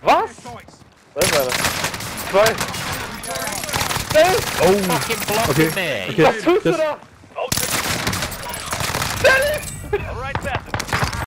Was? Da ist einer. 2. Oh, okay. Was tust du da?